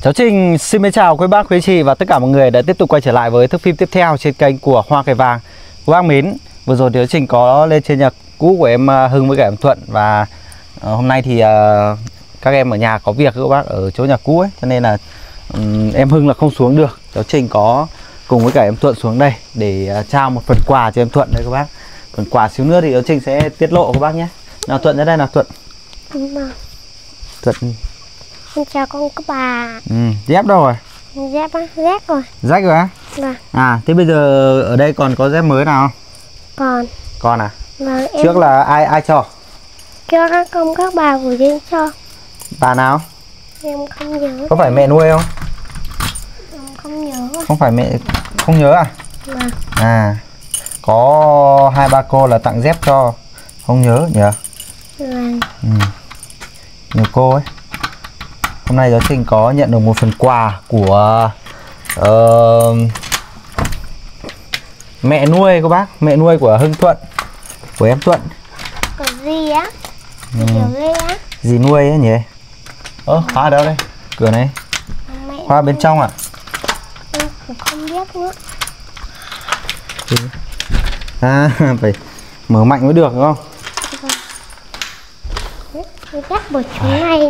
Cháu Trình xin mến chào quý bác, quý chị và tất cả mọi người đã tiếp tục quay trở lại với thước phim tiếp theo trên kênh của Hoa Cải Vàng. Quý bác mến, vừa rồi thì cháu Trình có lên trên nhà cũ của em Hưng với cả em Thuận. Và hôm nay thì các em ở nhà có việc các bác ở chỗ nhà cũ ấy, cho nên là em Hưng là không xuống được. Cháu Trình có cùng với cả em Thuận xuống đây để trao một phần quà cho em Thuận đây các bác. Phần quà xíu nữa thì cháu Trình sẽ tiết lộ các bác nhé. Nào Thuận ra đây nào Thuận. Thuận. Con chào con các bà. Dép đâu rồi? Dép á, rách rồi. Rách rồi á? Vâng. À, thế bây giờ ở đây còn có dép mới nào không? Còn à? Vâng, em... Trước là ai cho? Cho các bà gửi đến cho. Bà nào? Em không nhớ. Có phải mẹ nuôi không? Em không nhớ. Không phải mẹ, không nhớ à? Vâng. À, có 2-3 cô là tặng dép cho. Không nhớ nhỉ? Vâng. Nhiều cô ấy. Hôm nay giáo Trình có nhận được một phần quà của mẹ nuôi các bác, mẹ nuôi của Hưng Thuận, của em Thuận. Còn gì á? Kiểu Lê á? Gì nuôi ấy nhỉ? Khóa ở đâu đây? Cửa này. Khóa bên trong à? Em cũng không biết nữa. À, phải mở mạnh mới được đúng không? Vâng. Chắc buổi chiều này.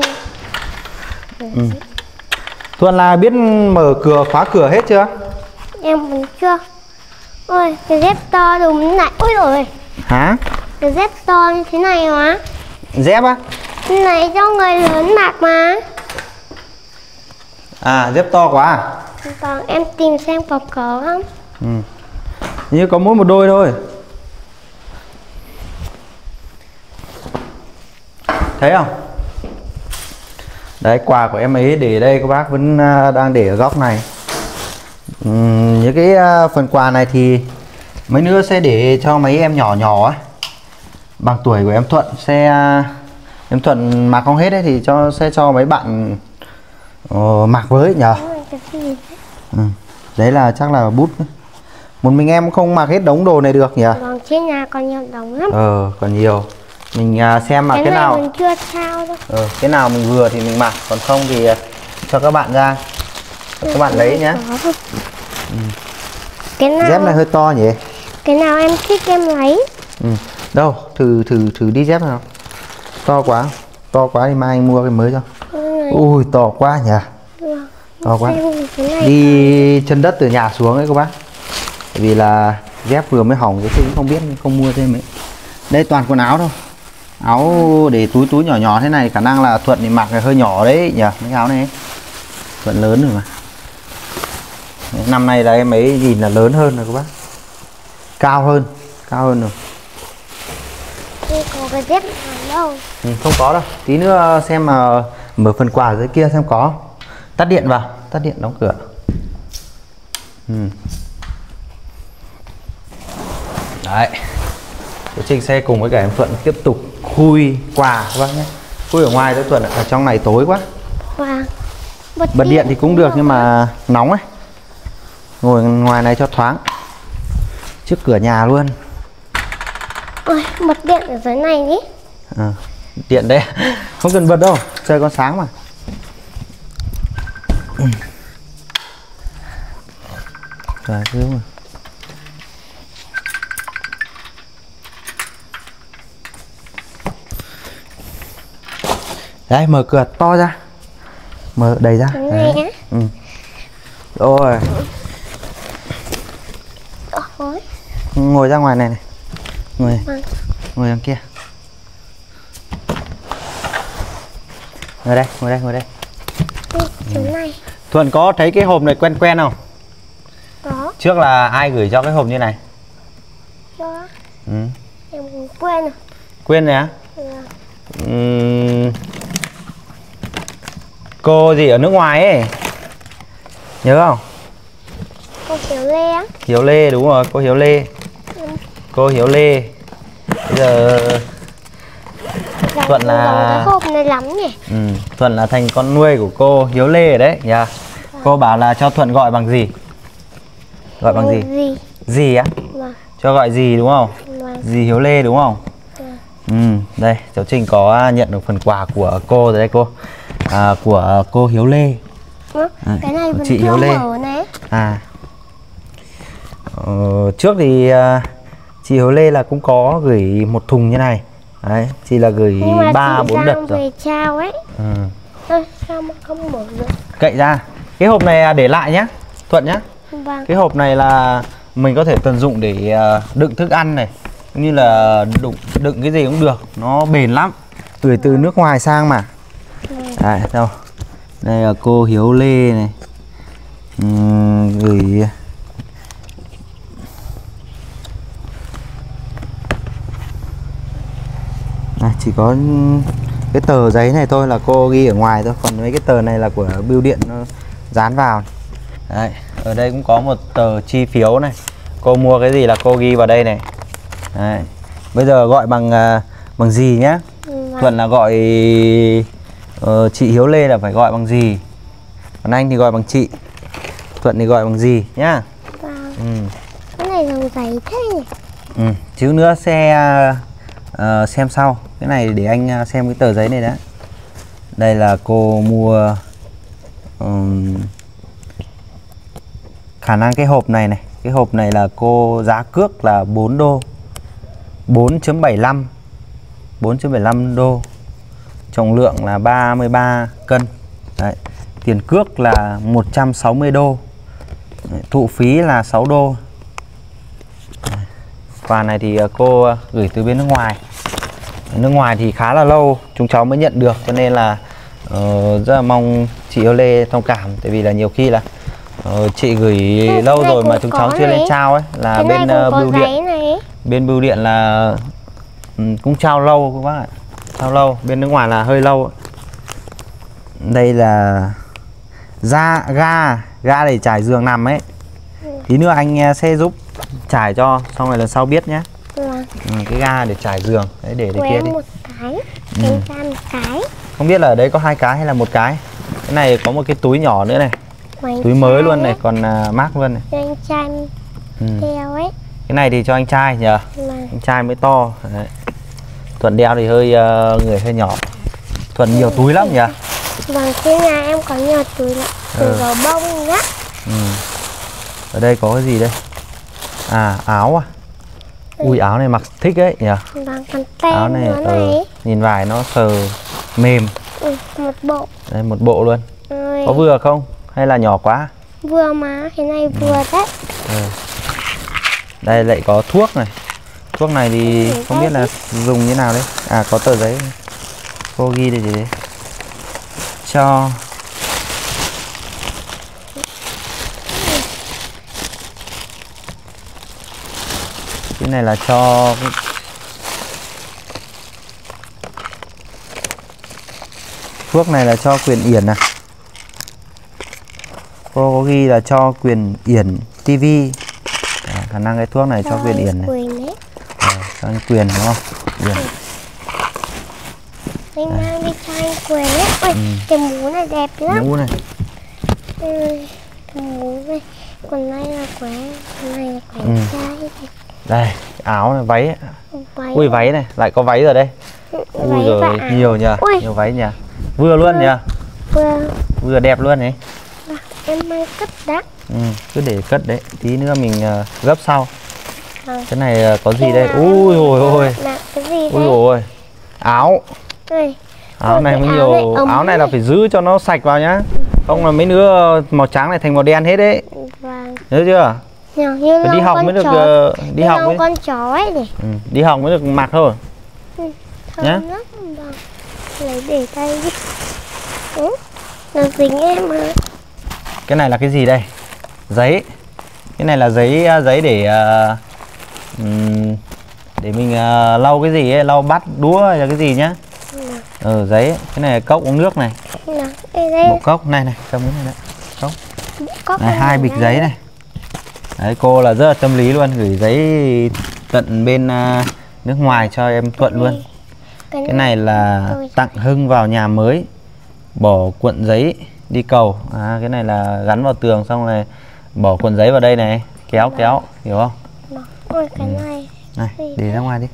Thuận là biết mở cửa, khóa cửa hết chưa? Em vẫn chưa. Ôi, cái dép to đúng này. Ôi rồi. Hả? Cái dép to như thế này mà. Dép á? Cái này cho người lớn mặc mà. À, dép to quá à? Vâng, em tìm xem có không. Như có mỗi một đôi thôi. Thấy không? Đấy, quà của em ấy để đây các bác vẫn đang để ở góc này. Những cái phần quà này thì mấy nữa sẽ để cho mấy em nhỏ nhỏ ấy, bằng tuổi của em Thuận. Em Thuận mặc không hết ấy thì sẽ cho mấy bạn mặc với nhờ. Đấy là chắc là bút. Một mình em không mặc hết đống đồ này được nhỉ? Vâng, trên nhà còn nhiều đống lắm. Còn nhiều. Mình xem mà cái nào mình chưa sao đâu. cái nào mình vừa thì mình mặc, còn không thì cho các bạn ra. Các bạn lấy nhé. Cái nào... Dép này hơi to nhỉ? Cái nào em thích em lấy. Đâu, thử đi dép nào. To quá. To quá thì mai anh mua cái mới cho. Ui, to quá nhỉ? To quá. Đi chân đất từ nhà xuống ấy các bác. Bởi vì là dép vừa mới hỏng, cái không biết, không mua thêm ấy. Đây toàn quần áo thôi. Áo để túi nhỏ nhỏ thế này, khả năng là Thuận thì mặc là hơi nhỏ đấy nhỉ, mấy áo này. Thuận lớn rồi mà. Đấy, năm nay là em ấy nhìn là lớn hơn rồi các bác. Cao hơn rồi. Không có cái dép đâu. Không có đâu. Tí nữa xem mà mở phần quà dưới kia xem có. Tắt điện vào, tắt điện đóng cửa. Đấy. Cháu Trình sẽ cùng với cả em Thuận tiếp tục khui quà các bác nhé. Khui ở ngoài cho Thuận, ở trong này tối quá. Vâng. Bật điện thì cũng được nhưng mà nóng ấy. Ngồi ngoài này cho thoáng. Trước cửa nhà luôn. Ôi, bật điện ở dưới này nhé. Điện đây. Không cần bật đâu, trời còn sáng mà. Rồi, cứ mà. Đấy, mở cửa to ra. Mở đầy ra. Đấy. Rồi. Ngồi ra ngoài này này. Ngồi đằng kia. Ngồi đây. Này. Thuận có thấy cái hộp này quen không? Có. Trước là ai gửi cho cái hộp như này? Cho. Em cũng quên rồi. Quên rồi á? Cô gì ở nước ngoài ấy, nhớ không? Cô Hiếu Lê á? Hiếu Lê, đúng rồi, cô Hiếu Lê. Cô Hiếu Lê. Bây giờ Thuận là cái hộp này lắm nhỉ? Thuận là thành con nuôi của cô Hiếu Lê rồi đấy nhỉ? Cô bảo là cho Thuận gọi bằng gì? Gọi bằng gì? Gì á? Cho gọi gì đúng không? Dì Hiếu Lê đúng không? Đây, cháu Trình có nhận được phần quà của cô rồi đây cô. Của cô Hiếu Lê. Cái này vẫn chị chưa Hiếu Lê. mở này. Trước thì chị Hiếu Lê là cũng có gửi một thùng như này. Đấy, chị là gửi 3-4 đợt rồi. Về trao ấy. Sao mà không mở được? Cậy ra. Cái hộp này để lại nhá, Thuận nhá. Vâng. Cái hộp này là mình có thể tận dụng để đựng thức ăn này, cũng như là đựng cái gì cũng được, nó bền lắm. Gửi từ nước ngoài sang mà. Đấy, đâu. Đây là cô Hiếu Lê này. Gửi chỉ có cái tờ giấy này thôi là cô ghi ở ngoài thôi, còn mấy cái tờ này là của bưu điện nó dán vào. Đấy, ở đây cũng có một tờ chi phiếu này, cô mua cái gì là cô ghi vào đây này. Đấy. Bây giờ gọi bằng gì nhá? Thuận là gọi chị Hiếu Lê là phải gọi bằng gì, còn anh thì gọi bằng chị, Thuận thì gọi bằng gì nhá. Cái này dòng giấy thế nhỉ? Chứ nữa xem sau. Cái này để anh xem cái tờ giấy này đã. Đây là cô mua khả năng cái hộp này cái hộp này là cô giá cước là 4 đô, 4.75 đô, trọng lượng là 33 cân. Đấy. Tiền cước là 160 đô. Đấy. Thụ phí là 6 đô. Quà này thì cô gửi từ bên nước ngoài. Nước ngoài thì khá là lâu chúng cháu mới nhận được, cho nên là rất là mong chị Hiếu Lê thông cảm, tại vì là nhiều khi là chị gửi lâu rồi mà chúng cháu chưa lên trao ấy, là bên bưu điện này. Bên bưu điện là cũng trao lâu các bác ạ, trao lâu, bên nước ngoài là hơi lâu. Đây là ga để trải giường nằm ấy. Tí nữa anh sẽ giúp trải cho, xong rồi lần sau biết nhé. Cái ga để trải giường đấy, để kia đi. Một cái, một cái. Không biết là ở đấy có 2 cái hay là 1 cái. Cái này có một cái túi nhỏ nữa này, túi mới luôn này, còn mác luôn này. Cho anh trai đeo ấy. Cái này thì cho anh trai nhờ. Anh trai mới to. Đấy. Thuận đeo thì người hơi nhỏ. Thuận nhiều túi lắm nhỉ. Vâng, trên nhà em có nhiều túi lắm. Túi gấu bông nhá. Ở đây có cái gì đây? Áo à. Ui, áo này mặc thích ấy nhỉ. Vâng, còn tem áo này, nhìn vải nó sờ mềm. Một bộ. Đây, một bộ luôn. Có vừa không? Hay là nhỏ quá? Vừa mà, cái này vừa đấy. Đây lại có thuốc này. Thuốc này thì không biết là dùng như nào đấy. Có tờ giấy. Cô ghi đây gì đấy. Cho cái này là cho thuốc này là cho Quyền Yển à. Cô có ghi là cho Quyền Yển TV. Khả năng cái thuốc này cho Quyền Yển này. Cho anh Quyền đúng không? Quyền. Anh mang đi cho anh Quyền ấy. Ôi, cái mũ này đẹp lắm. Mũ này. Cái mũ này. Còn này là của em. Còn này là của trai. Đây, áo này, váy. Ui, váy này, lại có váy rồi đây. Ui rồi, nhiều nhờ, nhiều váy nhờ. Vừa luôn nhờ. Vừa đẹp luôn này. Em mang cất đã. Cứ để cất đấy, tí nữa mình gấp sau. Cái này có gì đây? Ui ôi. Ui ôi. Áo. Áo này mới nhiều. Áo này là phải giữ cho nó sạch vào nhá. Không là mấy đứa màu trắng này thành màu đen hết đấy. Nhớ chưa? Phải đi học mới được đi học với con chó ấy nhỉ. Đi học mới được mặc thôi. Nhá. Lấy để tay đi. Nó dính em mà. Cái này là cái gì đây? Giấy. Cái này là giấy để mình lau cái gì ấy, lau bát đũa hay là cái gì nhá. Giấy. Cái này là cốc uống nước này. Bộ cốc này cầm cái này đấy. Cốc. Này, 2 bịch giấy này. Đấy, cô là rất là tâm lý luôn, gửi giấy tận bên nước ngoài cho em Thuận luôn. Cái này là tặng Hưng vào nhà mới, bỏ cuộn giấy đi cầu. Cái này là gắn vào tường xong rồi bỏ cuộn giấy vào đây này, kéo, hiểu không? Ôi, cái này để ra ngoài đi.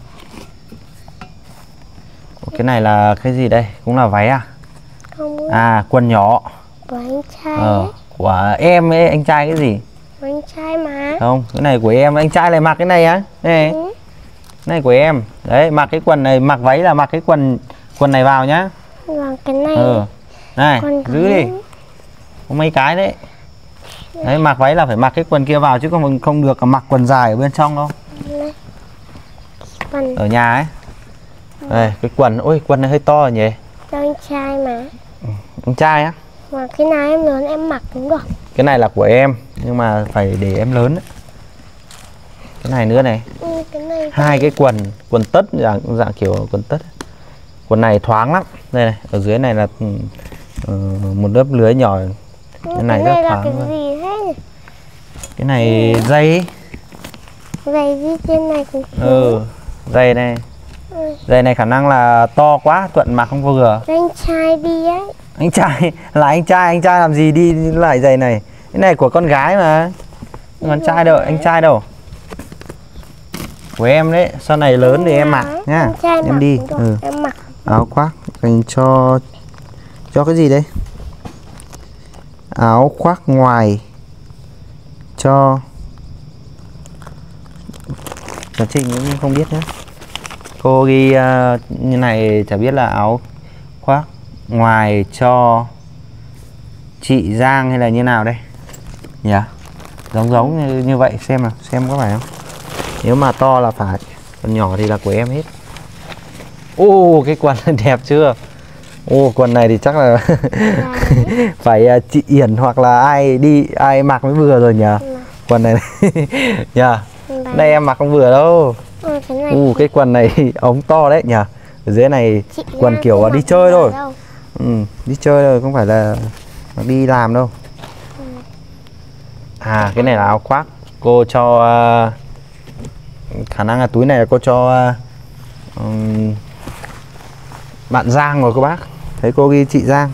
Cái này là cái gì đây? Cũng là váy à? Quần nhỏ. Của anh trai ấy. Của em ấy, anh trai cái gì? Của anh trai mà. Không, cái này của em, anh trai lại mặc cái này á. Này. Ừ. Cái này của em. Đấy, mặc cái quần này, mặc váy là mặc cái quần này vào nhá. Vâng, cái này. Này, Quần giữ đi. Có mấy cái đấy. Đấy, mặc váy là phải mặc cái quần kia vào chứ không được mặc quần dài ở bên trong đâu. Này. Quần. Ở nhà ấy. Đây, cái quần, ôi quần này hơi to rồi nhỉ. Cho anh trai mà. Anh trai á. Mà cái nào em lớn em mặc cũng được. Cái này là của em, nhưng mà phải để em lớn đấy. Cái này nữa này. Cái này. Hai cái quần tất dạng kiểu quần tất. Quần này thoáng lắm. Đây này, ở dưới này là một lớp lưới nhỏ. Cái này rất là thoáng cái luôn. gì thế nhỉ? Cái này dây. Dây gì trên này cũng dây này. Dây này khả năng là to quá, Thuận mặc không vừa. Anh trai đi ấy. Anh trai là anh trai làm gì đi lại giày này? Cái này của con gái mà. Con trai đâu, anh trai đâu? Của em đấy, sau này lớn thì em mặc nhá. Em đi. Em mặc. Áo khoác dành cho cái gì đây? Áo khoác ngoài cho Trinh cũng không biết nhé. Cô ghi như này, chả biết là áo khoác ngoài cho chị Giang hay là như nào đây nhỉ? Giống như vậy, xem nào, xem có phải không? Nếu mà to là phải, còn nhỏ thì là của em hết. Ô, cái quần đẹp chưa? Ô, quần này thì chắc là phải chị Yển hoặc là ai mặc mới vừa rồi nhỉ? Quần này nhỉ? Đây em mặc không vừa đâu. Cái quần này ống to đấy nhỉ? Ở dưới này quần kiểu đi chơi thôi. Đi chơi thôi, không phải là đi làm đâu. À, cái này là áo khoác. Cô cho khả năng là túi này là cô cho bạn Giang rồi cô bác. Thấy cô ghi chị Giang.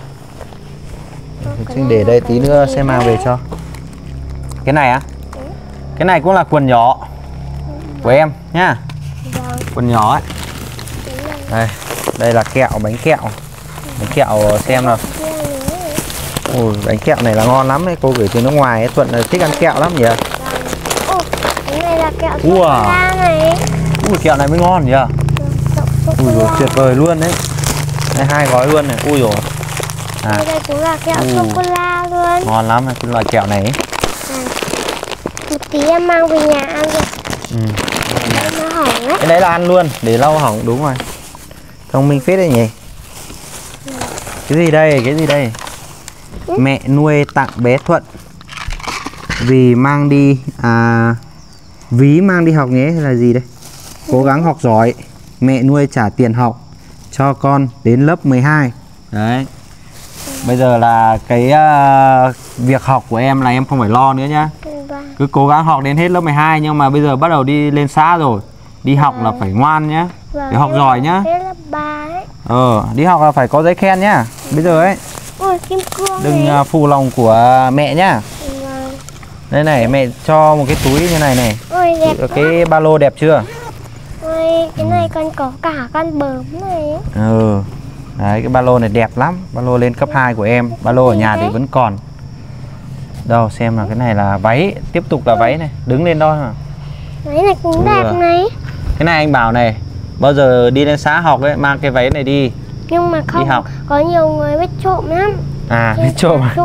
Xin để đây tí nữa sẽ mang về cho. Cái này á? Cái này cũng là quần nhỏ của em nhá. Quần nhỏ ấy. Đây là kẹo, bánh kẹo. Bánh kẹo xem nào. Ôi, bánh kẹo này là ngon lắm ấy, cô gửi từ nước ngoài ấy. Thuận là thích ăn kẹo lắm nhỉ? Cái này là kẹo sô-cô-la này. Ui, kẹo này mới ngon nhỉ? Ui dồi, tuyệt vời luôn đấy. Đây 2 gói luôn này. Ui dồi. Đây cũng là kẹo sô-cô-la luôn. Ngon lắm cái loại kẹo này. Một tí em mang về nhà ăn đi. Nó hỏng á. Cái đấy là ăn luôn, để lâu hỏng, đúng rồi. Thông minh phết đấy nhỉ. Cái gì đây, cái gì đây? Mẹ nuôi tặng bé Thuận vì mang đi ví mang đi học nhé, hay là gì đây? Cố gắng học giỏi, mẹ nuôi trả tiền học cho con đến lớp 12. Đấy. Bây giờ là cái việc học của em là em không phải lo nữa nhá. Cứ cố gắng học đến hết lớp 12, nhưng mà bây giờ bắt đầu đi lên xã rồi. Đi học là phải ngoan nhá. Để học giỏi nhá. Đi học là phải có giấy khen nhá. Bây giờ ấy. Ôi, kim cương đừng phụ lòng của mẹ nhá. Đây này, mẹ cho một cái túi như này này. Ôi, đẹp cái ba lô đẹp chưa? Ôi, cái này còn có cả con bướm này. Đấy, cái ba lô này đẹp lắm. Ba lô lên cấp 2 của em. Ba lô ở nhà thì vẫn còn. Đâu, xem là cái này là váy. Tiếp tục là váy này. Đứng lên đo mà. Váy này cũng đẹp này. Cái này anh bảo này, bao giờ đi lên xã học ấy, mang cái váy này đi. Nhưng mà không, có nhiều người biết trộm lắm. Biết trộm à?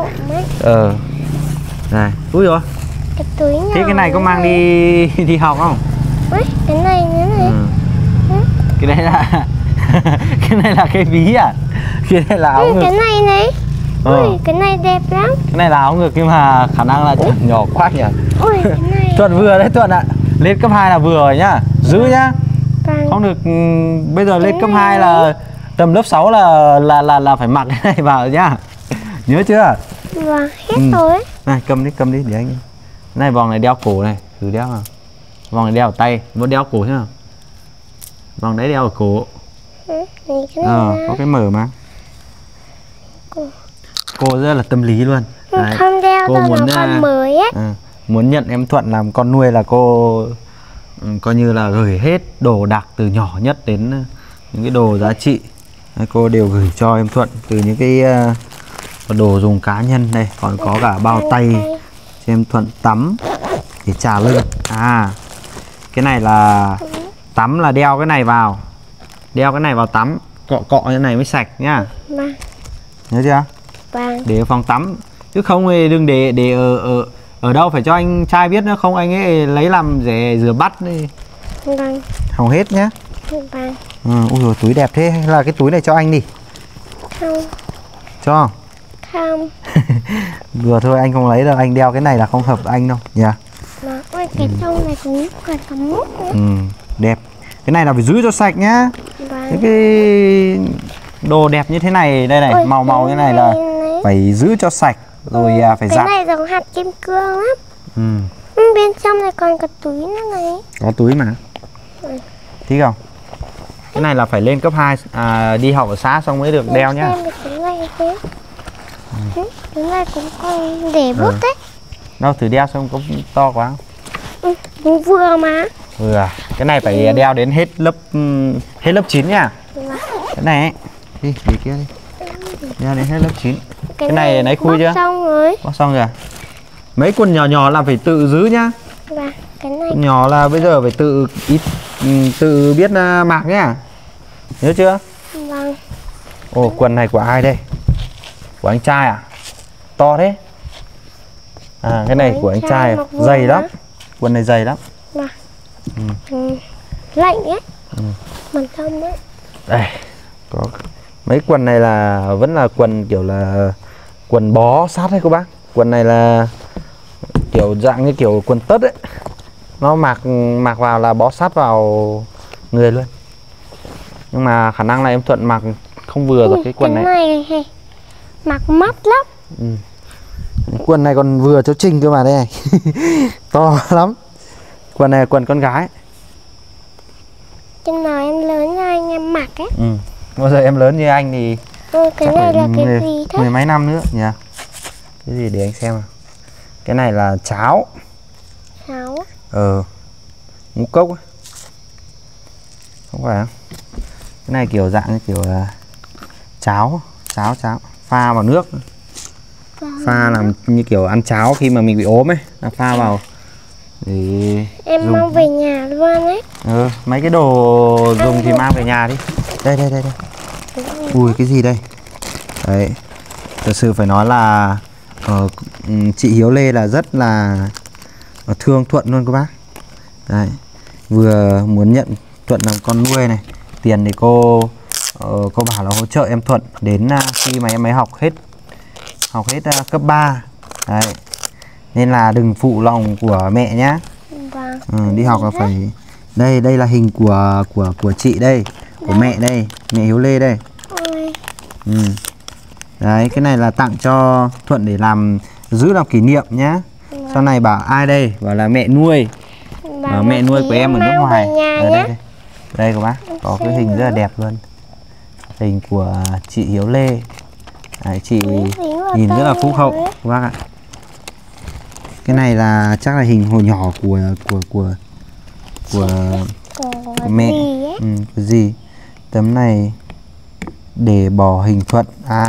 Này, úi rồi. Cái túi nhỏ. Thế cái này có mang đi học không? Ui, cái này nữa này. Cái đấy là cái này là cái ví à? Cái này là áo ngực. Cái này này. Ui, cái này đẹp lắm. Cái này là áo ngực nhưng mà khả năng là nhỏ quá nhỉ. Ui, cái này. Thuận vừa đấy Thuận ạ. Lên cấp 2 là vừa rồi nhá. Giữ nhá. Không được, bây giờ lên cấp 2 là tầm lớp 6 là phải mặc cái này vào nhá. Nhớ chưa? Vâng, hết rồi. Này, cầm đi để anh. Này, vòng này đeo cổ này, thử đeo nào. Vòng này đeo ở tay, muốn đeo cổ thế nào? Vòng đấy đeo ở cổ. Có cái mở mà. Cô rất là tâm lý luôn. Đấy. Không đeo cô muốn con mới ấy. Muốn nhận em Thuận làm con nuôi là cô coi như là gửi hết đồ đạc từ nhỏ nhất đến những cái đồ giá trị. Cô đều gửi cho em Thuận, từ những cái có đồ dùng cá nhân đây, còn có cả bao tay cho em Thuận tắm để chà lưng. À, cái này là tắm là đeo cái này vào, đeo cái này vào tắm, cọ cọ như này mới sạch nhá. Vâng. Nhớ chưa? Vâng. Để ở phòng tắm, chứ không thì đừng để ở đâu, phải cho anh trai biết nữa, không anh ấy lấy làm để rửa bát đi. Vâng. Hỏng hết nhá. Vâng. Ui dồi, túi đẹp thế, hay là cái túi này cho anh đi? Không. Cho? Không. Vừa thôi, anh không lấy đâu, anh đeo cái này là không hợp anh đâu nhỉ. Mà ôi cái trong này cũng còn có mút nữa. Đẹp. Cái này là phải giữ cho sạch nhá. Vâng. Cái đồ đẹp như thế này đây này, màu màu như này là phải giữ cho sạch rồi phải giặt. Cái này giống hạt kim cương lắm. Bên trong này còn có túi nữa này. Có túi mà. Thích không? Cái này là phải lên cấp 2 đi học ở xã xong mới được đeo nhá. Cái này thế. Cái này cũng còn để bút đấy. Đâu thử đeo xong có to quá không? Vừa mà. Cái này phải đeo đến hết lớp 9 nha. Cái này ấy. Đi kia đi. Đeo đến hết lớp 9. Cái này nãy khui chưa? Xong rồi. Bóc xong rồi. Mấy quần nhỏ nhỏ là phải tự giữ nhá. Và cái này quần nhỏ là bây giờ phải tự biết mặc nhá. Nhớ chưa? Vâng. Ồ, quần này của ai đây? Của anh trai à? To thế. À, cái này của anh trai dày lắm. Quần này dày lắm. Lạnh ấy. Mình không đấy. Đây, có mấy quần này là vẫn là quần kiểu là quần bó sát đấy các bác. Quần này là kiểu dạng như kiểu quần tất ấy. Nó mặc vào là bó sát vào người luôn. Nhưng mà khả năng là em Thuận mặc không vừa rồi cái quần này. Cái này mặc mắt lắm. Quần này còn vừa cho Trinh cơ mà đây này. To lắm. Quần này là quần con gái. Chừng nào em lớn ra anh em mặc ấy. Bao giờ em lớn như anh thì cái này là cái gì thế? 10 mấy năm nữa nhỉ? Cái gì để anh xem nào. Cái này là cháo. Cháo. Ngũ cốc ấy. Không phải không? Cái này kiểu dạng như kiểu là cháo pha vào nước. Pha làm như kiểu ăn cháo khi mà mình bị ốm ấy, là pha vào để em dùng. Mang về nhà luôn ấy. Mấy cái đồ dùng thì mang về nhà đi. Đây. Ui, cái gì đây? Đấy. Thật sự phải nói là chị Hiếu Lê là rất là thương Thuận luôn các bác. Đấy. Vừa muốn nhận Thuận làm con nuôi này. Tiền thì cô bảo là hỗ trợ em Thuận đến khi mà em ấy học hết cấp 3. Đấy. Nên là đừng phụ lòng của mẹ nhá. Đi học là phải. Đây là hình của chị đây, của mẹ đây, mẹ Hiếu Lê đây. Đấy, cái này là tặng cho Thuận để giữ làm kỷ niệm nhá. Sau này bảo ai đây? Bảo là mẹ nuôi. Bảo mẹ nuôi của em ở nước ngoài. Đây các bác, có cái hình rất là đẹp luôn. Hình của chị Hiếu Lê. Đấy, chị nhìn rất là phúc hậu các bác ạ. Cái này là chắc là hình hồi nhỏ của mẹ. Cái gì? Tấm này để bỏ hình Thuận.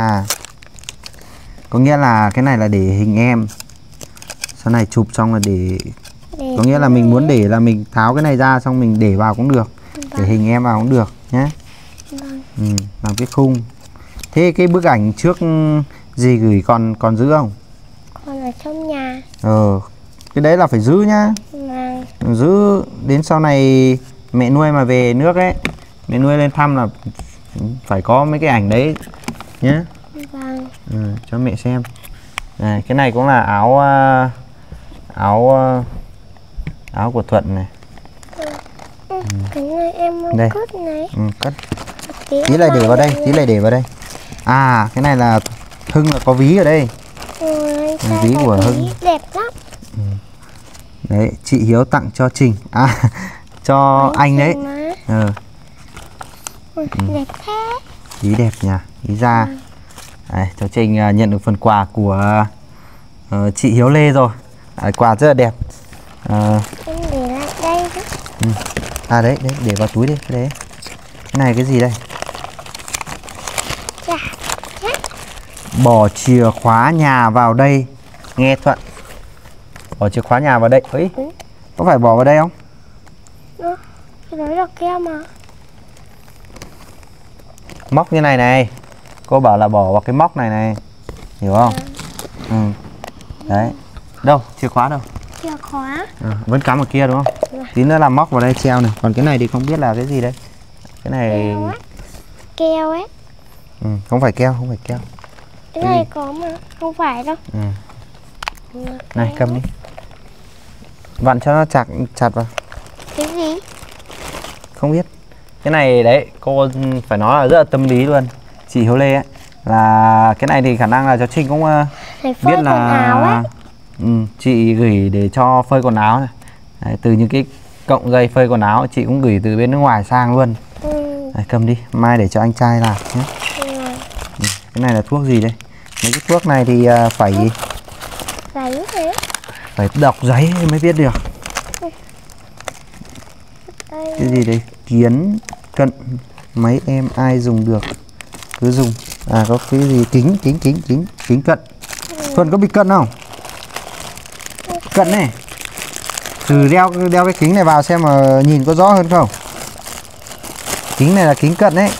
Có nghĩa là cái này là để hình em. Sau này chụp xong là để có nghĩa là mình muốn để là mình tháo cái này ra xong mình để vào cũng được. Để hình em vào cũng được nhé. Làm cái khung. Thế cái bức ảnh trước gì gửi còn giữ không? Còn ở trong nhà. Cái đấy là phải giữ nhá. Giữ đến sau này mẹ nuôi mà về nước ấy, mẹ nuôi lên thăm là phải có mấy cái ảnh đấy nhé. Cho mẹ xem. Này, cái này cũng là áo của Thuận này. Cái này em muốn cất này. Cất. Tí này để vào đây, cái này là Hưng là có ví ở đây. Ví của Hưng. Đẹp lắm. Đấy, chị Hiếu tặng cho Trình. Cho anh đấy. Đẹp thế. Ví đẹp nhỉ, ví da. Đấy, cháu Trình nhận được phần quà của chị Hiếu Lê rồi. Quà rất là đẹp. Em để lại đây đấy. Đấy, để vào túi đi. Cái này cái gì đây? Bỏ chìa khóa nhà vào đây. Nghe Thuận. Bỏ chìa khóa nhà vào đây. Ấy, có phải bỏ vào đây không? Cái đó là keo mà. Móc như này này. Cô bảo là bỏ vào cái móc này này. Hiểu không? Ừ. Đấy. Đâu? Chìa khóa đâu? Chìa khóa. Vẫn cắm ở kia đúng không? Tí nữa là móc vào đây treo này. Còn cái này thì không biết là cái gì đây. Cái này... Keo ấy. Không phải keo, không phải keo. Cái này có mà, không phải đâu. Này, cầm đi. Vặn cho nó chặt vào. Cái gì? Không biết. Cái này đấy, cô phải nói là rất là tâm lý luôn. Chị Hiếu Lê ấy, là cái này thì khả năng là cháu Trinh cũng biết là chị gửi để cho phơi quần áo này. Đấy, từ những cái cọng dây phơi quần áo chị cũng gửi từ bên nước ngoài sang luôn. Đấy, cầm đi, mai để cho anh trai làm nhé. Cái này là thuốc gì đây? Mấy cái thuốc này thì phải giấy thế. Phải đọc giấy mới biết được. Cái gì đây? Kiến cận. Mấy em ai dùng được cứ dùng. À, có cái gì kính cận. Thuận có bị cận không? Cận này. Thử đeo cái kính này vào xem mà nhìn có rõ hơn không. Kính này là kính cận đấy.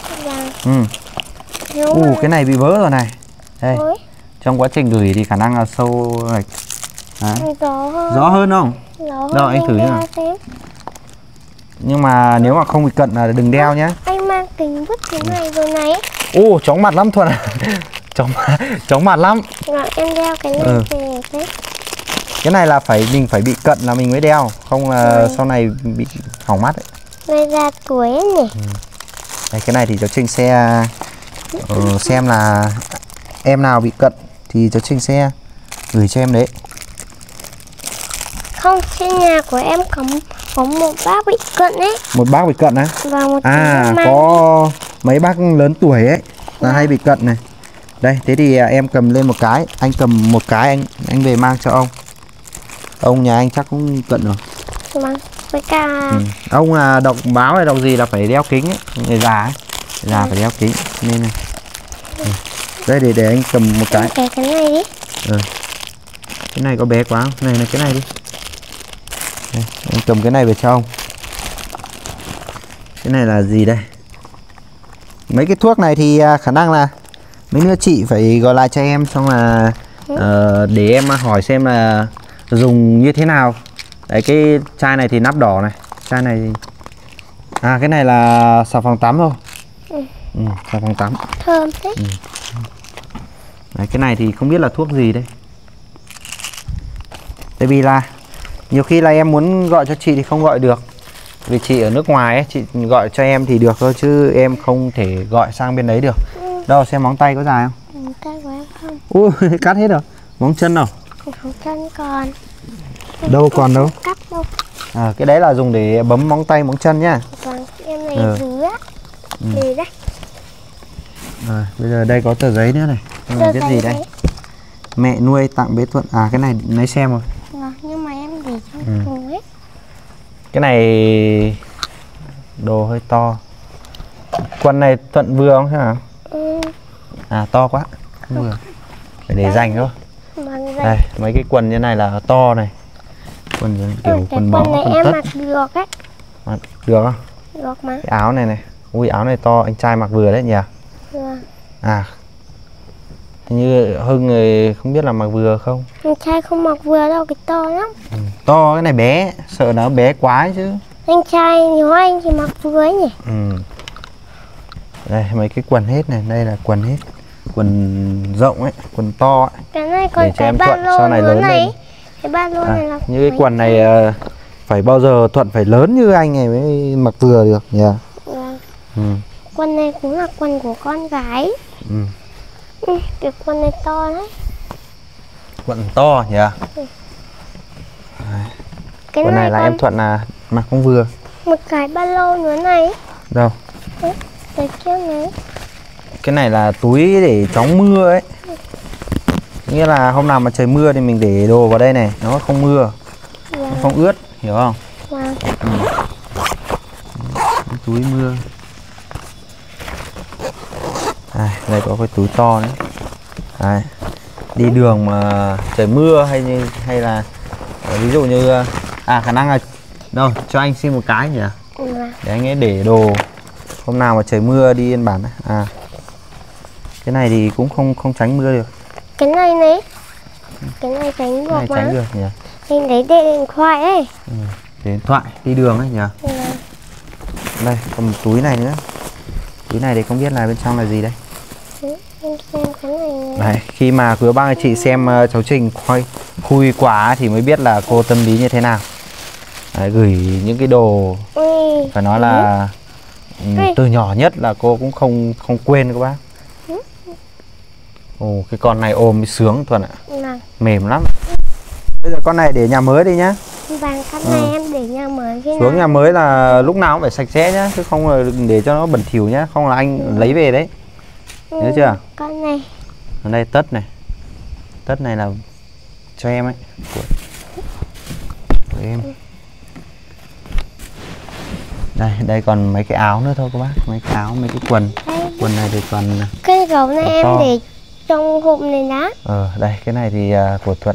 Cái này bị vỡ rồi này. Đây. Trong quá trình gửi thì khả năng là sâu này. Rõ hơn không? Đâu anh thử nhá. Nhưng mà nếu mà không bị cận là đừng đeo nhé. Anh mang kính vứt cái này rồi này. Chóng mặt lắm Thuận à. chóng mặt lắm. Em đeo cái này thế. Cái này là mình phải bị cận là mình mới đeo, không là sau này bị hỏng mắt ấy. Này ra tuổi ấy nhỉ. Đây, cái này thì cháu Trinh sẽ xem là em nào bị cận thì cháu Trinh sẽ gửi cho em đấy. Không, trên nhà của em có một bác bị cận ấy. Một bác bị cận á? Và một có mấy bác lớn tuổi ấy là hay bị cận này. Đây, thế thì em cầm lên một cái, anh cầm một cái, anh về mang cho ông. Ông nhà anh chắc cũng cận rồi. Vâng, với cả ông là đọc báo hay đọc gì là phải đeo kính ấy, người già ấy. Già phải đeo kính nên này. Đây để anh cầm một cái. Cái này đi. Cái này có bé quá không? Này là cái này đi. Đây, anh cầm cái này về cho ông. Cái này là gì đây? Mấy cái thuốc này thì khả năng là mấy nữa chị phải gọi lại cho em, xong là để em hỏi xem là dùng như thế nào. Đấy, cái chai này thì nắp đỏ này. Chai này thì... cái này là xà phòng tắm thôi. Xà phòng tắm. Thơm thế. Đấy, cái này thì không biết là thuốc gì đây. Tại vì là nhiều khi là em muốn gọi cho chị thì không gọi được. Vì chị ở nước ngoài ấy, chị gọi cho em thì được thôi, chứ em không thể gọi sang bên đấy được. Đâu, xem móng tay có dài không? Móng tay của em không. Cắt hết rồi. Móng chân nào? Móng chân còn. Đâu còn đâu? Cắt đâu. Cái đấy là dùng để bấm móng tay, móng chân nhá. Vâng, em này dứa. Để đây. Bây giờ đây có tờ giấy nữa này. Viết gì đây? Mẹ nuôi tặng bé Thuận. Cái này lấy xem rồi. Nhưng mà em để trong thùng ấy. Cái này đồ hơi to. Quần này Thuận vừa không thế nào? To quá. Không vừa. Phải để dành thôi. Đây, mấy cái quần như này là to này. Quần kiểu quần bó, này quần em tất. mặc được ấy. Được không? Được mà. Cái áo này này. Áo này to, anh trai mặc vừa đấy nhỉ? Hình như Hưng người không biết là mặc vừa không? Anh trai không mặc vừa đâu, cái to lắm. To, cái này bé, sợ nó bé quá ấy chứ. Anh trai nhớ anh thì mặc vừa ấy nhỉ? Đây, mấy cái quần hết này, đây là quần hết. Quần rộng ấy, quần to ấy. Cái này còn để cho cái em ba Thuận lô sau này lớn này. lên. Cái ba lô này là như cái quần này phải bao giờ Thuận phải lớn như anh này mới mặc vừa được nhỉ? Quần này cũng là quần của con gái. Cái quần này to đấy. Quần to nhỉ? Cái quần này là em Thuận là mặc không vừa. Một cái ba lô nữa này. Đâu? Cái kia này. Cái này là túi để chống mưa ấy. Nghĩa là hôm nào mà trời mưa thì mình để đồ vào đây này, nó không mưa. Nó không ướt, hiểu không? Túi mưa. Đây có cái túi to đấy. Đấy. Đi đường mà trời mưa hay là ví dụ như khả năng là đâu cho anh xin một cái nhỉ, để anh ấy để đồ hôm nào mà trời mưa đi yên bản. Cái này thì cũng không tránh mưa được. Cái này này, cái này tránh được mà. Tránh được nhỉ. Mình lấy điện thoại ấy. Điện thoại đi đường ấy nhỉ. Đây còn một túi này nữa. Túi này thì không biết là bên trong là gì đây. Em xem cái này. Đấy, khi mà quý bác anh chị xem cháu Trình khui quả thì mới biết là cô tâm lý như thế nào. Đấy, gửi những cái đồ phải nói là từ nhỏ nhất là cô cũng không quên các bác. Ồ, cái con này ôm sướng Thuận ạ. Mềm lắm. Bây giờ con này để nhà mới đi nhá. Vâng, con này em để nhà mới. Xuống nhà mới là lúc nào cũng phải sạch sẽ nhá, chứ không là đừng để cho nó bẩn thỉu nhá, không là anh lấy về đấy. Nhớ chưa? Con này. Ở đây tất này. Tất này là cho em ấy. Của em. Đây còn mấy cái áo nữa thôi các bác, mấy cái áo, mấy cái quần. Quần này thì còn cái gấu này em to. Để trong hộp này đã. Đây cái này thì của Thuận.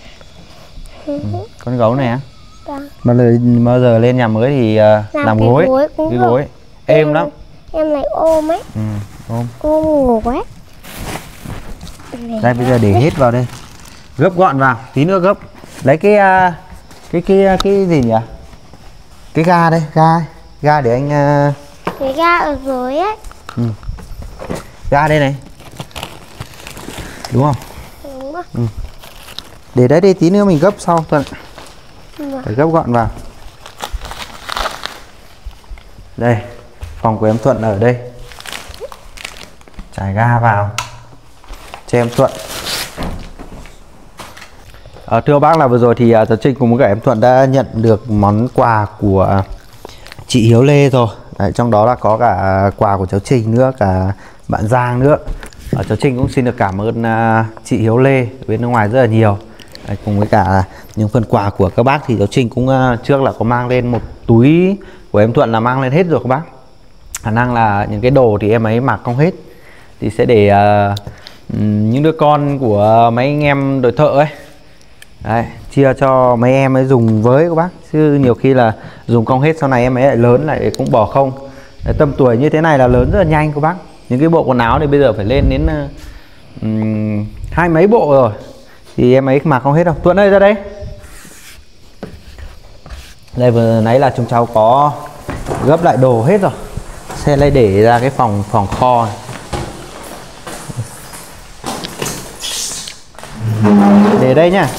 Con gấu này á. Bao giờ lên nhà mới thì làm gối. Cái gối êm lắm. Em này ôm ấy. Ôm ngủ ấy. Đây bây giờ để hết vào đây, gấp gọn vào, tí nữa gấp. Lấy cái gì nhỉ? Cái ga đây, ga để anh cái ga ở dưới ấy. Ga đây này, đúng không? Đúng rồi. Để đấy đi, tí nữa mình gấp sau Thuận. Phải gấp gọn vào. Đây, phòng của em Thuận ở đây. Trải ga vào cho em Thuận. Thưa bác là vừa rồi thì cháu Trình cùng với cả em Thuận đã nhận được món quà của chị Hiếu Lê rồi. Đấy, trong đó là có cả quà của cháu Trình nữa, cả bạn Giang nữa. Cháu Trình cũng xin được cảm ơn chị Hiếu Lê bên nước ngoài rất là nhiều. Đấy, cùng với cả những phần quà của các bác thì cháu Trình cũng trước là có mang lên một túi của em Thuận là mang lên hết rồi các bác. Khả năng là những cái đồ thì em ấy mặc không hết thì sẽ để những đứa con của mấy anh em đội thợ ấy. Đấy, chia cho mấy em ấy dùng với các bác, chứ nhiều khi là dùng không hết sau này em ấy lại lớn lại cũng bỏ không. Đấy, tầm tuổi như thế này là lớn rất là nhanh các bác. Những cái bộ quần áo thì bây giờ phải lên đến 20 mấy bộ rồi thì em ấy mặc không hết đâu. Thuận ơi ra đây. Đây vừa nãy là chúng cháu có gấp lại đồ hết rồi, xe lấy để ra cái phòng kho này. Để đây nhá.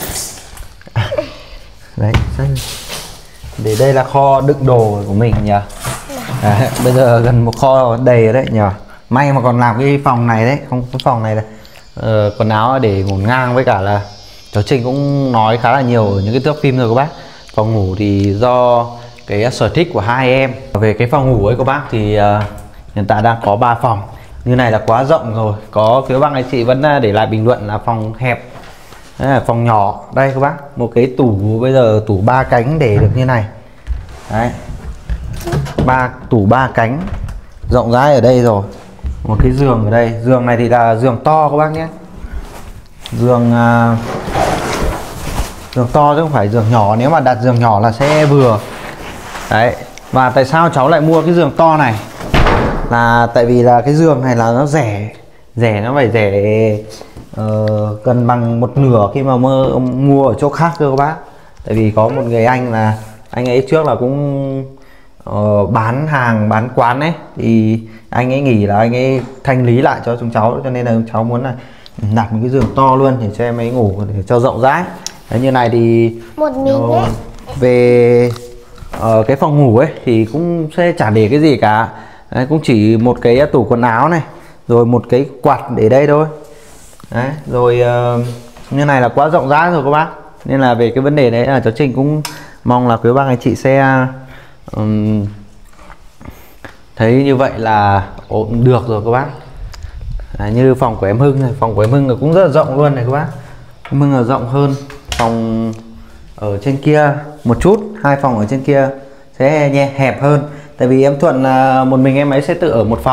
Đấy, để đây là kho đựng đồ của mình nhỉ. Đấy, bây giờ gần một kho đầy rồi đấy nhỉ. May mà còn làm cái phòng này đấy, không cái phòng này là quần áo để ngổn ngang, với cả là cháu Trình cũng nói khá là nhiều ở những cái thước phim rồi các bác. Phòng ngủ thì do cái sở thích của hai em. Về cái phòng ngủ ấy các bác thì hiện tại đang có 3 phòng. Như này là quá rộng rồi. Có phía bác anh chị vẫn để lại bình luận là phòng hẹp. Đây là phòng nhỏ. Đây các bác, một cái tủ, bây giờ tủ 3 cánh để được như này. Đấy, tủ 3 cánh rộng rãi ở đây rồi. Một cái giường ở đây. Giường này thì là giường to các bác nhé. Giường to chứ không phải giường nhỏ. Nếu mà đặt giường nhỏ là sẽ vừa. Đấy. Và tại sao cháu lại mua cái giường to này? Là tại vì là cái giường này là nó rẻ. Nó phải rẻ gần bằng một nửa khi mà mua ở chỗ khác cơ các bác. Tại vì có một người anh là anh ấy trước là cũng bán hàng, bán quán ấy, thì anh ấy nghỉ là anh ấy thanh lý lại cho chúng cháu, cho nên là chúng cháu muốn là đặt một cái giường to luôn để cho em ấy ngủ, để cho rộng rãi. Đấy, như này thì một mình đấy. Về cái phòng ngủ ấy thì cũng sẽ chả để cái gì cả. Đấy, cũng chỉ một cái tủ quần áo này, rồi một cái quạt để đây thôi. Đấy, rồi như này là quá rộng rãi rồi các bác. Nên là về cái vấn đề đấy là cháu Trình cũng mong là quý bác anh chị sẽ thấy như vậy là ổn được rồi các bác. Như phòng của em Hưng này, phòng của em Hưng cũng rất là rộng luôn này các bác. Em Hưng là rộng hơn phòng ở trên kia một chút, 2 phòng ở trên kia sẽ hẹp hơn. Tại vì em Thuận là một mình em ấy sẽ tự ở một phòng,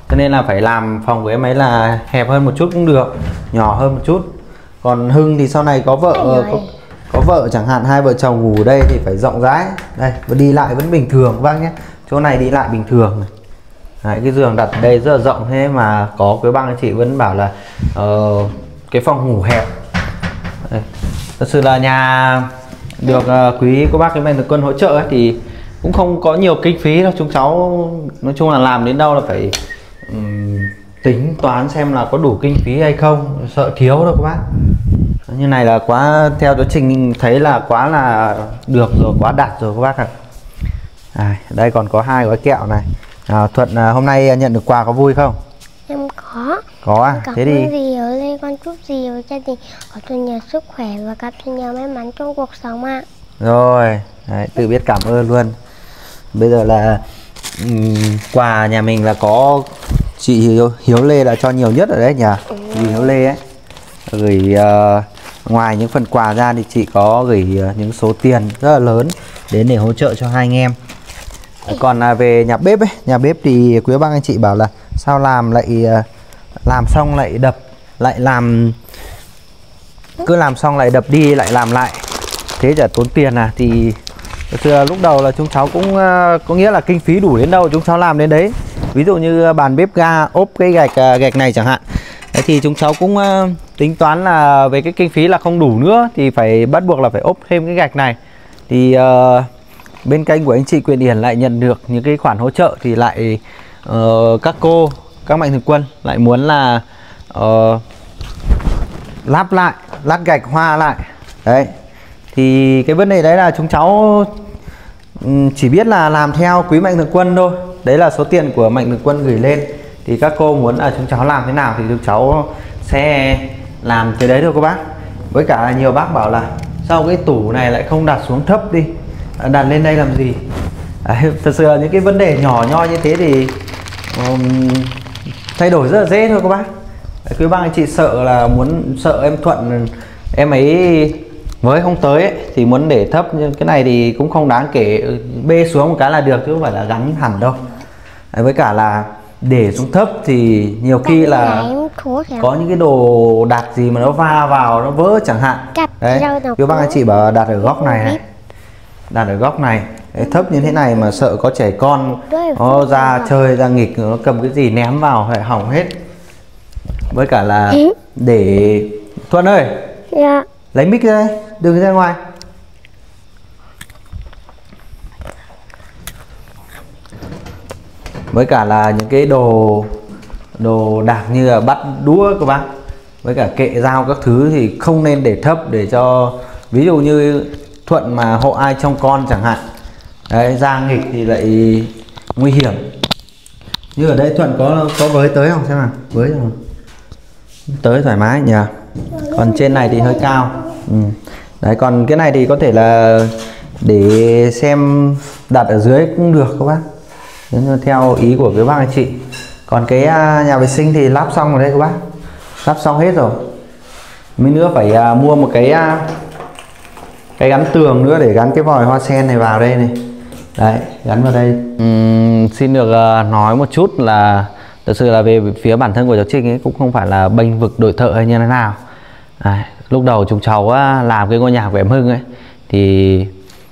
cho nên là phải làm phòng của em ấy là hẹp hơn một chút cũng được, nhỏ hơn một chút. Còn Hưng thì sau này có vợ, có vợ chẳng hạn, hai vợ chồng ngủ ở đây thì phải rộng rãi. Đây, đi lại vẫn bình thường các bác nhé, chỗ này đi lại bình thường này. Đấy, cái giường đặt ở đây rất là rộng, thế mà có quý bác anh chị vẫn bảo là cái phòng ngủ hẹp. Đây. Thật sự là nhà được quý cô bác cái Mạnh Thường Quân hỗ trợ ấy, thì cũng không có nhiều kinh phí đâu. Chúng cháu nói chung là làm đến đâu là phải tính toán xem là có đủ kinh phí hay không, sợ thiếu đâu các bác. Như này là quá, theo giáo trình thấy là quá là được rồi, quá đạt rồi các bác ạ. Đây còn có 2 gói kẹo này. Thuận hôm nay nhận được quà có vui không? Em có. Có à? Thế thì gì ở đây con chúc gì ở gia đình có thật nhiều sức khỏe và gặp thật nhiều may mắn trong cuộc sống ạ. Rồi, đấy, tự biết cảm ơn luôn. Bây giờ là quà nhà mình là có chị Hiếu Lê là cho nhiều nhất ở đấy nhỉ? Chị Hiếu Lê ấy gửi ngoài những phần quà ra thì chị có gửi những số tiền rất là lớn đến để hỗ trợ cho hai anh em. Còn về nhà bếp ấy, nhà bếp thì quý bác anh chị bảo là sao làm lại làm xong lại đập, lại làm cứ làm xong lại đập đi lại làm lại, thế chả tốn tiền à? Thì lúc đầu là chúng cháu cũng có nghĩa là kinh phí đủ đến đâu chúng cháu làm đến đấy. Ví dụ như bàn bếp ga ốp cái gạch này chẳng hạn. Đấy thì chúng cháu cũng tính toán là về cái kinh phí là không đủ nữa thì phải bắt buộc là phải ốp thêm cái gạch này. Thì bên kênh của anh chị Quyền Điển lại nhận được những cái khoản hỗ trợ thì lại các cô, các Mạnh Thường Quân lại muốn là lắp lại, lát gạch hoa lại. Đấy. Thì cái vấn đề đấy là chúng cháu chỉ biết là làm theo quý Mạnh Thường Quân thôi. Đấy là số tiền của Mạnh Thường Quân gửi lên. Thì các cô muốn là chúng cháu làm thế nào thì chúng cháu sẽ làm cái đấy thôi các bác. Với cả là nhiều bác bảo là sao cái tủ này lại không đặt xuống thấp đi, đặt lên đây làm gì. Thật sự là những cái vấn đề nhỏ nhoi như thế thì thay đổi rất là dễ thôi các bác. Quý bác anh chị sợ là sợ em Thuận em ấy mới không tới ấy, thì muốn để thấp, nhưng cái này thì cũng không đáng kể, bê xuống một cái là được chứ không phải là gắn hẳn đâu. Với cả là để xuống thấp thì nhiều khi là có những cái đồ đặt gì mà nó va vào nó vỡ chẳng hạn. Đấy, quý bác anh chị bảo đặt ở góc này, đặt ở góc này. Đấy, thấp như thế này mà sợ có trẻ con nó ra chơi ra nghịch, nó cầm cái gì ném vào phải hỏng hết. Với cả là để Thuận ơi, lấy mic ra đây, đừng ra ngoài. Với cả là những cái đồ đạc như là bát đũa các bác, với cả kệ dao các thứ thì không nên để thấp, để cho ví dụ như Thuận mà hộ ai trông con chẳng hạn, đấy, ra nghịch thì lại nguy hiểm. Như ở đây Thuận có với tới không, xem nào, với rồi, tới thoải mái nhỉ. Còn trên này thì hơi cao. Đấy, còn cái này thì có thể là để xem đặt ở dưới cũng được các bác, theo ý của các bác anh chị. Còn cái nhà vệ sinh thì lắp xong rồi đây các bác, lắp xong hết rồi. Mình nữa phải mua một cái gắn tường nữa để gắn cái vòi hoa sen này vào đây này. Đấy, gắn vào đây. Xin được nói một chút là thật sự là về phía bản thân của cháu Trinh ấy cũng không phải là bênh vực đội thợ hay như thế nào. Lúc đầu chúng cháu làm cái ngôi nhà của em Hưng ấy thì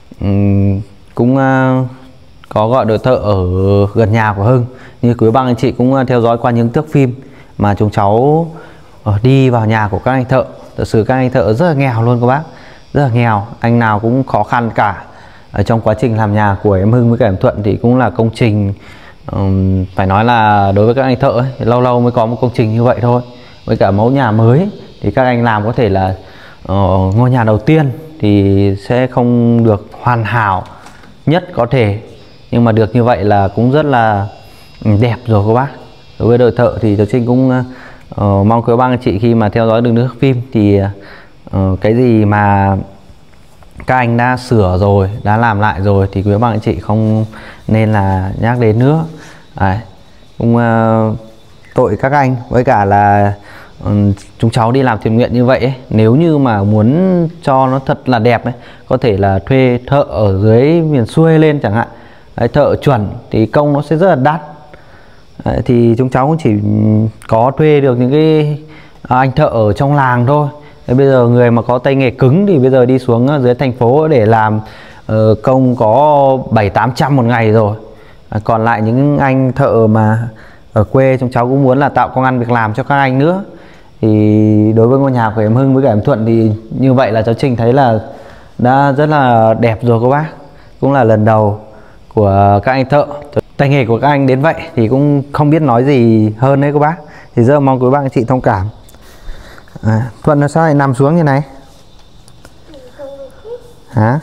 cũng có gọi đội thợ ở gần nhà của Hưng. Như quý bác anh chị cũng theo dõi qua những thước phim mà chúng cháu đi vào nhà của các anh thợ. Thật sự các anh thợ rất là nghèo luôn các bác, rất là nghèo, anh nào cũng khó khăn cả. Ở trong quá trình làm nhà của em Hưng với cả em Thuận thì cũng là công trình phải nói là đối với các anh thợ ấy, thì lâu lâu mới có một công trình như vậy thôi. Với cả mẫu nhà mới thì các anh làm có thể là ngôi nhà đầu tiên thì sẽ không được hoàn hảo nhất có thể, nhưng mà được như vậy là cũng rất là đẹp rồi các bác. Đối với đội thợ thì cháu Trinh cũng mong quý bác anh chị khi mà theo dõi được nước phim thì cái gì mà các anh đã sửa rồi, đã làm lại rồi thì quý bác anh chị không nên là nhắc đến nữa. Đấy, cũng tội các anh. Với cả là chúng cháu đi làm thiện nguyện như vậy ấy, nếu như mà muốn cho nó thật là đẹp ấy, có thể là thuê thợ ở dưới miền xuôi lên chẳng hạn. Đấy, thợ chuẩn thì công nó sẽ rất là đắt. Đấy, thì chúng cháu cũng chỉ có thuê được những cái anh thợ ở trong làng thôi. Đấy, bây giờ người mà có tay nghề cứng thì bây giờ đi xuống dưới thành phố để làm công có 700-800 một ngày rồi. Còn lại những anh thợ mà ở quê chúng cháu cũng muốn là tạo công ăn việc làm cho các anh nữa. Thì đối với ngôi nhà của em Hưng với cả em Thuận thì như vậy là cháu Trình thấy là đã rất là đẹp rồi các bác. Cũng là lần đầu của các anh thợ, tay nghề của các anh đến vậy thì cũng không biết nói gì hơn đấy các bác. Thì rất mong quý bác anh chị thông cảm. Thuận là sao lại nằm xuống như này hả?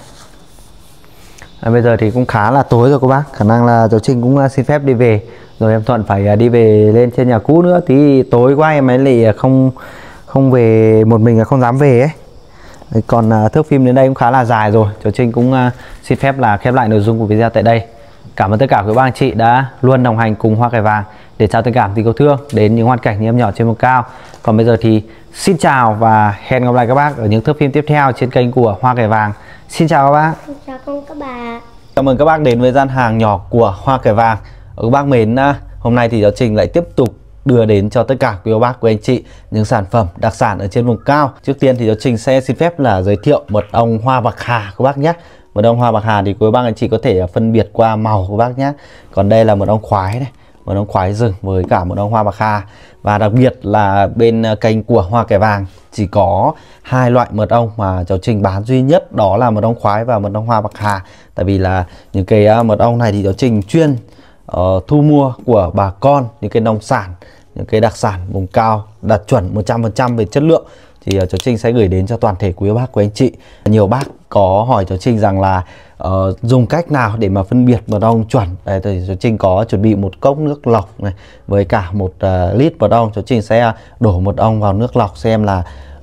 Bây giờ thì cũng khá là tối rồi các bác, khả năng là cháu Trình cũng xin phép đi về rồi. Em Thuận phải đi về lên trên nhà cũ nữa, tí tối quá em ấy lại không về một mình, là không dám về ấy. Còn thước phim đến đây cũng khá là dài rồi, cháu Trình cũng xin phép là khép lại nội dung của video tại đây. Cảm ơn tất cả quý bác anh chị đã luôn đồng hành cùng Hoa Cải Vàng để trao tình cảm tình yêu thương đến những hoàn cảnh như em nhỏ trên vùng cao. Còn bây giờ thì xin chào và hẹn gặp lại các bác ở những thước phim tiếp theo trên kênh của Hoa Cải Vàng. Xin chào các bác. Xin chào các bạn. Cảm ơn các bác đến với gian hàng nhỏ của Hoa Cải Vàng. Các bác mến, hôm nay thì cháu Trình lại tiếp tục đưa đến cho tất cả quý bác của anh chị những sản phẩm đặc sản ở trên vùng cao. Trước tiên thì cháu Trình sẽ xin phép là giới thiệu mật ong hoa bạc hà các bác nhé. Mật ong hoa bạc hà thì quý bác anh chị có thể phân biệt qua màu các bác nhé. Còn đây là mật ong khoái này, mật ong khoái rừng với cả mật ong hoa bạc hà. Và đặc biệt là bên kênh của Hoa Cải Vàng chỉ có 2 loại mật ong mà cháu Trình bán duy nhất, đó là mật ong khoái và mật ong hoa bạc hà. Tại vì là những cái mật ong này thì cháu Trình chuyên thu mua của bà con, những cái nông sản, những cái đặc sản vùng cao đạt chuẩn 100% về chất lượng thì cháu Trình sẽ gửi đến cho toàn thể quý bác của anh chị. Nhiều bác có hỏi cháu Trình rằng là dùng cách nào để mà phân biệt mật ong chuẩn. Đấy, thì cháu Trình có chuẩn bị một cốc nước lọc này với cả 1 lít mật ong. Cháu Trình sẽ đổ mật ong vào nước lọc xem là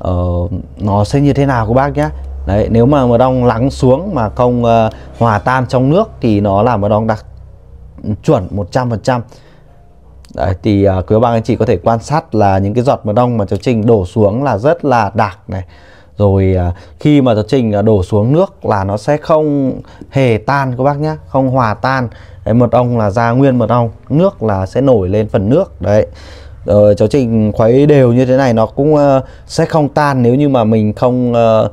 nó sẽ như thế nào các bác nhé. Đấy, nếu mà mật ong lắng xuống mà không hòa tan trong nước thì nó là mật ong đặc chuẩn 100%. Đấy, thì quý bác anh chị có thể quan sát là những cái giọt mật ong mà cháu Trình đổ xuống là rất là đặc này. Rồi khi mà cháu Trình đổ xuống nước là nó sẽ không hề tan các bác nhé, không hòa tan. Đấy, mật ong là ra nguyên mật ong, nước là sẽ nổi lên phần nước. Đấy, cháu Trình khuấy đều như thế này nó cũng sẽ không tan nếu như mà mình không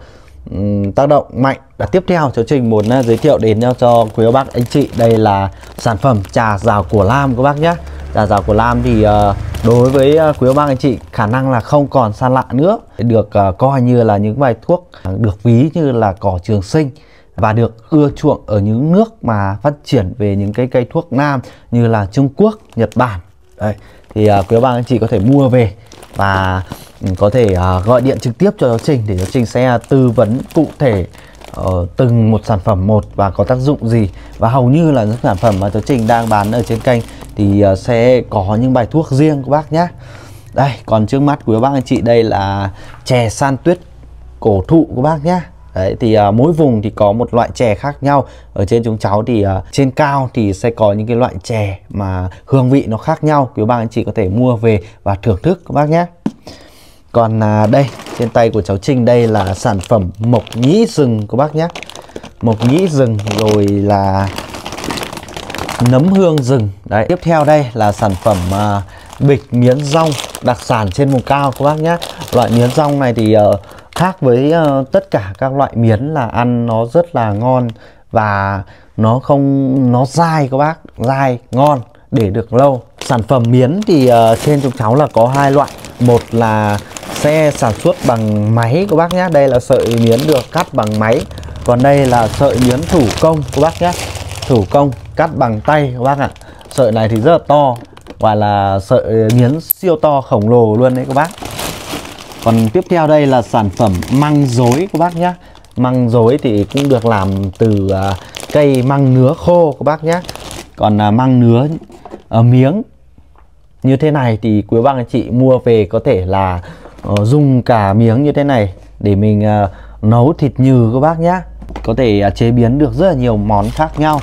tác động mạnh. Tiếp theo cháu Trình muốn giới thiệu đến cho quý bác anh chị đây là sản phẩm trà rào của Lam các bác nhé. Trà rào của Lam thì đối với quý bác anh chị khả năng là không còn xa lạ nữa, được coi như là những bài thuốc được ví như là cỏ trường sinh và được ưa chuộng ở những nước mà phát triển về những cái cây thuốc nam như là Trung Quốc, Nhật Bản. Đấy, thì quý bác anh chị có thể mua về và có thể gọi điện trực tiếp cho cháu Trình để cháu Trình sẽ tư vấn cụ thể từng một sản phẩm một và có tác dụng gì. Và hầu như là những sản phẩm mà cháu Trình đang bán ở trên kênh thì sẽ có những bài thuốc riêng các bác nhé. Đây, còn trước mắt của các bác anh chị đây là chè san tuyết cổ thụ các bác nhé. Đấy, thì mỗi vùng thì có một loại chè khác nhau. Ở trên chúng cháu thì trên cao thì sẽ có những cái loại chè mà hương vị nó khác nhau. Quý bác anh chị có thể mua về và thưởng thức các bác nhé. Còn đây, trên tay của cháu Trình đây là sản phẩm mộc nhĩ rừng các bác nhé. Mộc nhĩ rừng rồi là nấm hương rừng. Đấy, tiếp theo đây là sản phẩm bịch miến rong đặc sản trên vùng cao các bác nhé. Loại miến rong này thì khác với tất cả các loại miến là ăn nó rất là ngon và nó dai các bác, dai ngon để được lâu. Sản phẩm miến thì trên chúng cháu là có 2 loại. Một là sẽ sản xuất bằng máy các bác nhé. Đây là sợi miến được cắt bằng máy. Còn đây là sợi miến thủ công các bác nhé. Thủ công cắt bằng tay các bác ạ. Sợi này thì rất là to, gọi là sợi miến siêu to khổng lồ luôn đấy các bác. Còn tiếp theo đây là sản phẩm măng dối các bác nhé. Măng dối thì cũng được làm từ cây măng nứa khô các bác nhé. Còn măng nứa miếng như thế này thì quý bác anh chị mua về có thể là dùng cả miếng như thế này để mình nấu thịt nhừ các bác nhé. Có thể chế biến được rất là nhiều món khác nhau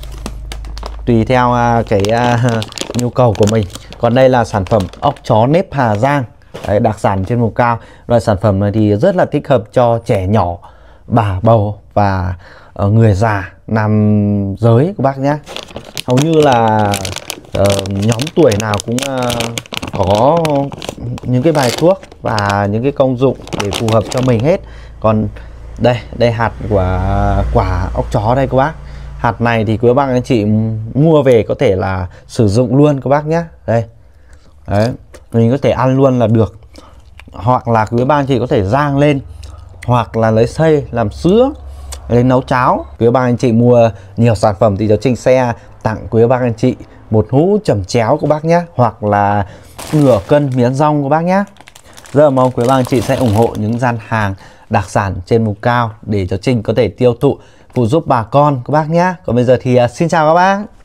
tùy theo cái nhu cầu của mình. Còn đây là sản phẩm ốc chó nếp Hà Giang. Đấy, đặc sản trên vùng cao. Loại sản phẩm này thì rất là thích hợp cho trẻ nhỏ, bà bầu và người già, nam giới các bác nhé. Hầu như là nhóm tuổi nào cũng có những cái bài thuốc và những cái công dụng để phù hợp cho mình hết. Còn đây hạt của quả ốc chó đây các bác. Hạt này thì quý bác anh chị mua về có thể là sử dụng luôn các bác nhé. Đây đấy, mình có thể ăn luôn là được, hoặc là quý bác anh chị có thể rang lên, hoặc là lấy xay làm sữa, lấy nấu cháo. Quý bác anh chị mua nhiều sản phẩm thì Cháu Trinh sẽ tặng quý bác anh chị một hũ chẩm chéo các bác nhé, hoặc là nửa cân miến rong các bác nhé. Rất là mong quý bác anh chị sẽ ủng hộ những gian hàng đặc sản trên vùng cao để Cháu Trinh có thể tiêu thụ phụ giúp bà con các bác nhé. Còn bây giờ thì xin chào các bác.